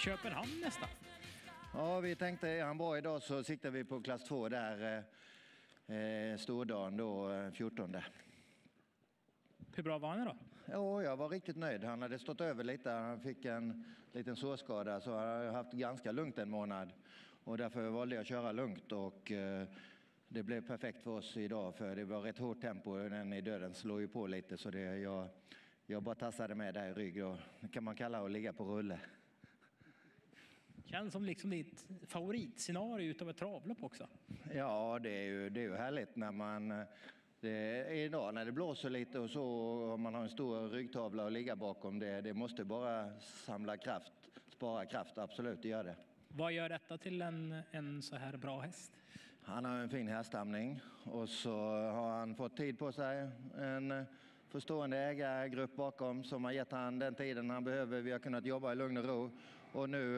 Köpenhamn nästan. Ja, vi tänkte, är han bra idag så siktar vi på klass 2 där, stordagen då, 14. Hur bra var han då? Ja, jag var riktigt nöjd. Han hade stått över lite, han fick en liten sårskada så han har haft ganska lugnt en månad. Och därför valde jag att köra lugnt och det blev perfekt för oss idag för det var rätt hårt tempo. Den i döden slår ju på lite så jag bara tassade med där i rygg och det kan man kalla att ligga på rulle. Känns som liksom ditt favoritscenario utav ett travlopp också. Ja, det är ju härligt när man... idag när det blåser lite och så och man har en stor ryggtavla att ligga bakom det måste bara samla kraft, spara kraft, absolut, det gör det. Vad gör detta till en så här bra häst? Han har en fin häststamning och så har han fått tid på sig, en förstående ägargrupp bakom som har gett han den tiden han behöver. Vi har kunnat jobba i lugn och ro och nu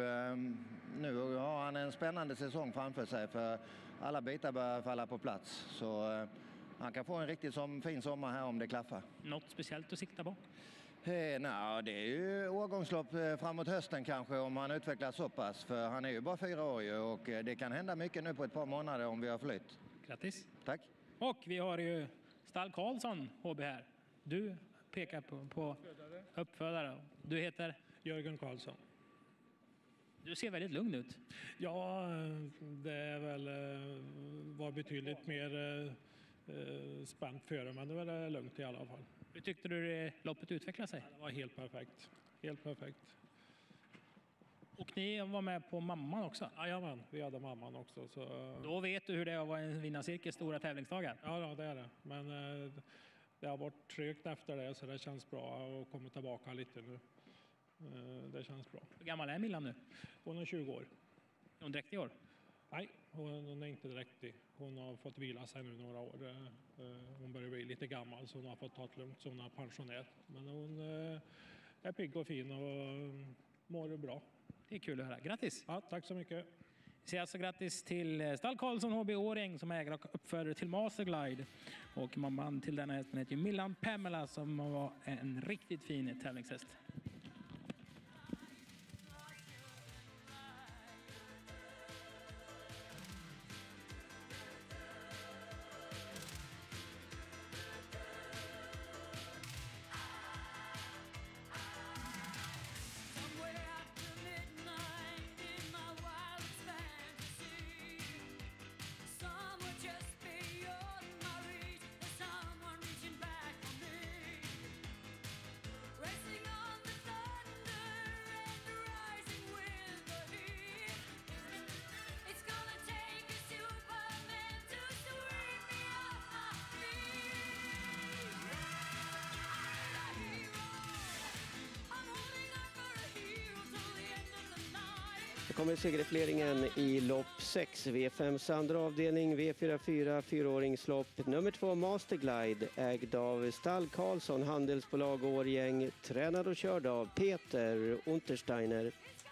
har han en spännande säsong framför sig för alla bitar börjar falla på plats så han kan få en riktigt fin sommar här om det klaffar. Något speciellt att sikta på? Nej, det är ju årgångslopp framåt hösten kanske om han utvecklas så pass. För han är ju bara 4 år ju, och det kan hända mycket nu på ett par månader om vi har flytt. Grattis. Tack. Och vi har ju Stall Karlsson HB här. Du pekar på uppfödare. Du heter? Jörgen Karlsson. Du ser väldigt lugn ut. Ja, det är väl var betydligt mer spänt före, men det var lugnt i alla fall. Hur tyckte du loppet utvecklade sig? Det var helt perfekt. Helt perfekt. Och ni var med på mamman också? Jajamän, vi hade mamman också. Så... Då vet du hur det är att vara en vinnarcirkels stora tävlingsdagar? Ja, det är det. Men det har varit trögt efter det så det känns bra att komma tillbaka lite nu. Det känns bra. Hur gammal är Millan nu? Hon är 20 år. Är hon dräktig i år? Nej, hon är inte dräktig. Hon har fått vila sig nu några år. Hon börjar bli lite gammal så hon har fått ta det lugnt som hon är pensionär. Men hon är pigg och fin och mår bra. Det är kul att höra. Grattis! Ja, tack så mycket. Vi säger alltså grattis till Stall Karlsson HB Åring som äger och uppfödare till Masterglide. Och mamman till denna hästen heter Millan Pamela som var en riktigt fin tävlingshäst. Kommer segerfleringen i lopp 6, V5 andra avdelning, V44 4-åringslopp, nummer 2 Masterglide, ägd av Stall Karlsson, handelsbolag Årgäng, tränad och körd av Peter Untersteiner.